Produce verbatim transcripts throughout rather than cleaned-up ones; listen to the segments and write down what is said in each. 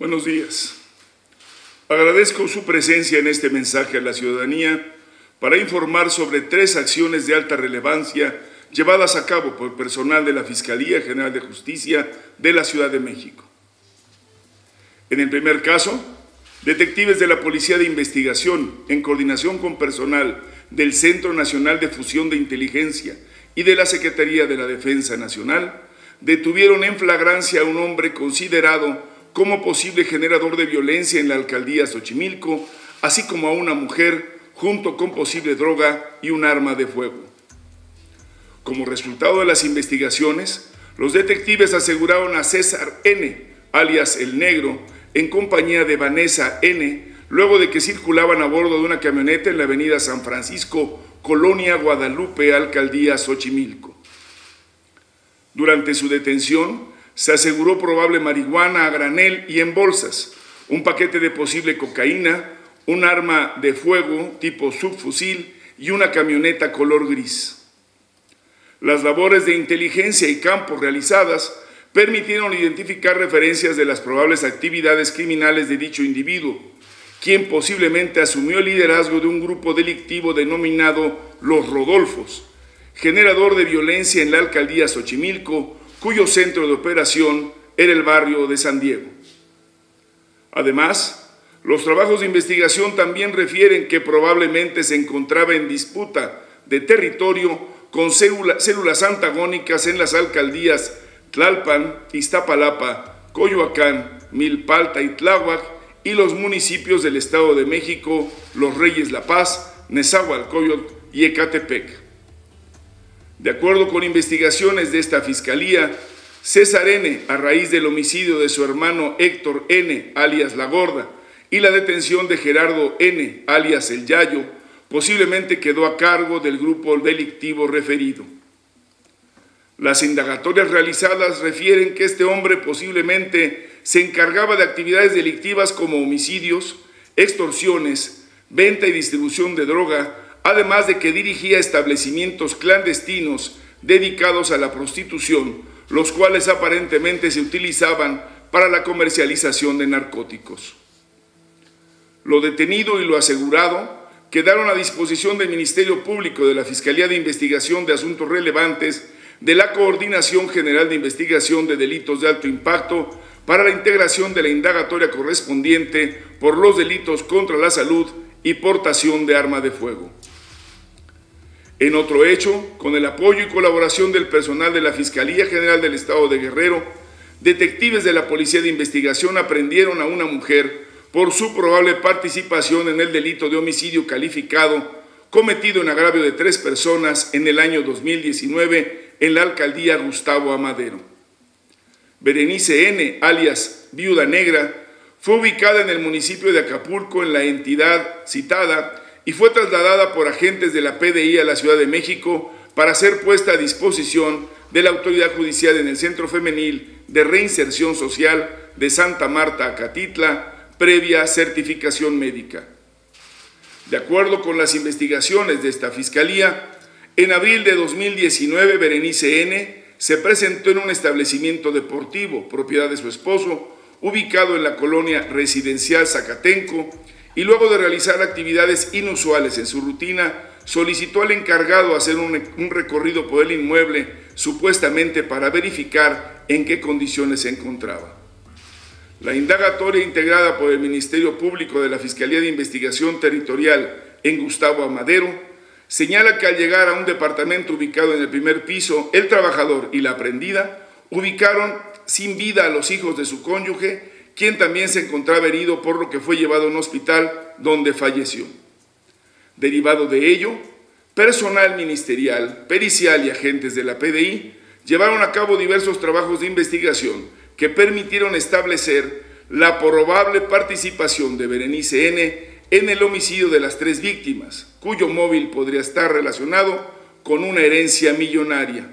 Buenos días. Agradezco su presencia en este mensaje a la ciudadanía para informar sobre tres acciones de alta relevancia llevadas a cabo por personal de la Fiscalía General de Justicia de la Ciudad de México. En el primer caso, detectives de la Policía de Investigación, en coordinación con personal del Centro Nacional de Fusión de Inteligencia y de la Secretaría de la Defensa Nacional, detuvieron en flagrancia a un hombre considerado como posible generador de violencia en la alcaldía Xochimilco, así como a una mujer junto con posible droga y un arma de fuego. Como resultado de las investigaciones, los detectives aseguraron a César N., alias El Negro, en compañía de Vanessa N., luego de que circulaban a bordo de una camioneta en la avenida San Francisco, Colonia Guadalupe, alcaldía Xochimilco. Durante su detención, se aseguró probable marihuana a granel y en bolsas, un paquete de posible cocaína, un arma de fuego tipo subfusil y una camioneta color gris. Las labores de inteligencia y campo realizadas permitieron identificar referencias de las probables actividades criminales de dicho individuo, quien posiblemente asumió el liderazgo de un grupo delictivo denominado Los Rodolfos, generador de violencia en la alcaldía Xochimilco, cuyo centro de operación era el barrio de San Diego. Además, los trabajos de investigación también refieren que probablemente se encontraba en disputa de territorio con células antagónicas en las alcaldías Tlalpan, Iztapalapa, Coyoacán, Milpalta y Tláhuac y los municipios del Estado de México, Los Reyes La Paz, Nezahualcóyotl y Ecatepec. De acuerdo con investigaciones de esta Fiscalía, César N., a raíz del homicidio de su hermano Héctor N., alias La Gorda, y la detención de Gerardo N., alias El Yayo, posiblemente quedó a cargo del grupo delictivo referido. Las indagatorias realizadas refieren que este hombre posiblemente se encargaba de actividades delictivas como homicidios, extorsiones, venta y distribución de droga, además de que dirigía establecimientos clandestinos dedicados a la prostitución, los cuales aparentemente se utilizaban para la comercialización de narcóticos. Lo detenido y lo asegurado quedaron a disposición del Ministerio Público, de la Fiscalía de Investigación de Asuntos Relevantes, de la Coordinación General de Investigación de Delitos de Alto Impacto para la integración de la indagatoria correspondiente por los delitos contra la salud y portación de arma de fuego. En otro hecho, con el apoyo y colaboración del personal de la Fiscalía General del Estado de Guerrero, detectives de la Policía de Investigación aprendieron a una mujer por su probable participación en el delito de homicidio calificado cometido en agravio de tres personas en el año dos mil diecinueve en la alcaldía Gustavo Amadero. Berenice N., alias Viuda Negra, fue ubicada en el municipio de Acapulco, en la entidad citada, y fue trasladada por agentes de la P D I a la Ciudad de México para ser puesta a disposición de la autoridad judicial en el Centro Femenil de Reinserción Social de Santa Marta, Acatitla, previa certificación médica. De acuerdo con las investigaciones de esta Fiscalía, en abril de dos mil diecinueve, Berenice N. se presentó en un establecimiento deportivo, propiedad de su esposo, ubicado en la colonia residencial Zacatenco, y luego de realizar actividades inusuales en su rutina, solicitó al encargado hacer un, un recorrido por el inmueble, supuestamente para verificar en qué condiciones se encontraba. La indagatoria integrada por el Ministerio Público de la Fiscalía de Investigación Territorial en Gustavo Amadero señala que al llegar a un departamento ubicado en el primer piso, el trabajador y la aprendida ubicaron sin vida a los hijos de su cónyuge, quien también se encontraba herido, por lo que fue llevado a un hospital donde falleció. Derivado de ello, personal ministerial, pericial y agentes de la P D I llevaron a cabo diversos trabajos de investigación que permitieron establecer la probable participación de Berenice N. en el homicidio de las tres víctimas, cuyo móvil podría estar relacionado con una herencia millonaria.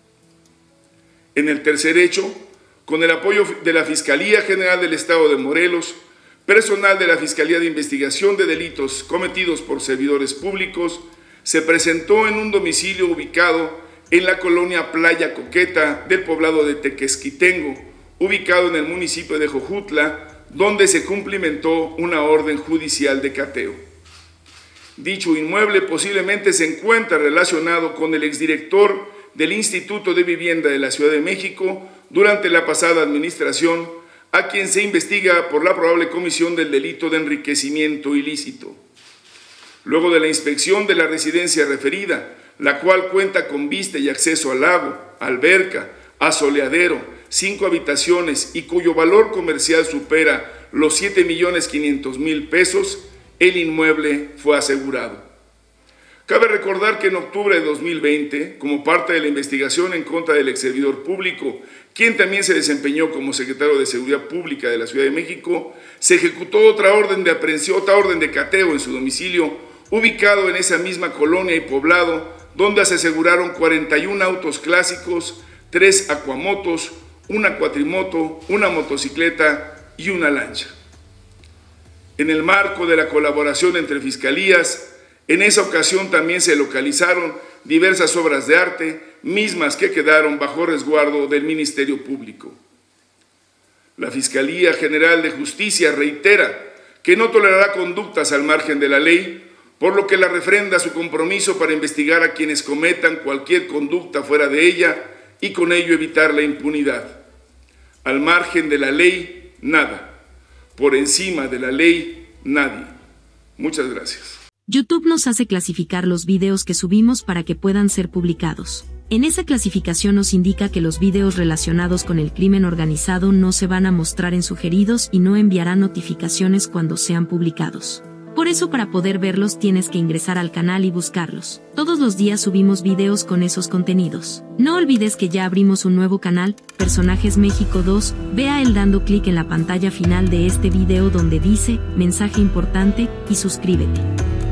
En el tercer hecho, con el apoyo de la Fiscalía General del Estado de Morelos, personal de la Fiscalía de Investigación de Delitos cometidos por servidores públicos, se presentó en un domicilio ubicado en la colonia Playa Coqueta del poblado de Tequesquitengo, ubicado en el municipio de Jojutla, donde se cumplimentó una orden judicial de cateo. Dicho inmueble posiblemente se encuentra relacionado con el exdirector del Instituto de Vivienda de la Ciudad de México durante la pasada administración, a quien se investiga por la probable comisión del delito de enriquecimiento ilícito. Luego de la inspección de la residencia referida, la cual cuenta con vista y acceso al lago, alberca, asoleadero, cinco habitaciones y cuyo valor comercial supera los siete millones quinientos mil pesos, el inmueble fue asegurado. Cabe recordar que en octubre de dos mil veinte, como parte de la investigación en contra del exservidor público, quien también se desempeñó como secretario de Seguridad Pública de la Ciudad de México, se ejecutó otra orden de aprehensión, otra orden de cateo en su domicilio, ubicado en esa misma colonia y poblado, donde se aseguraron cuarenta y un autos clásicos, tres acuamotos, una cuatrimoto, una motocicleta y una lancha. En el marco de la colaboración entre fiscalías, en esa ocasión también se localizaron diversas obras de arte, mismas que quedaron bajo resguardo del Ministerio Público. La Fiscalía General de Justicia reitera que no tolerará conductas al margen de la ley, por lo que la refrenda su compromiso para investigar a quienes cometan cualquier conducta fuera de ella y con ello evitar la impunidad. Al margen de la ley, nada. Por encima de la ley, nadie. Muchas gracias. YouTube nos hace clasificar los videos que subimos para que puedan ser publicados. En esa clasificación nos indica que los videos relacionados con el crimen organizado no se van a mostrar en sugeridos y no enviarán notificaciones cuando sean publicados. Por eso, para poder verlos tienes que ingresar al canal y buscarlos. Todos los días subimos videos con esos contenidos. No olvides que ya abrimos un nuevo canal, Personajes México dos, ve a él dando clic en la pantalla final de este video donde dice, mensaje importante, y suscríbete.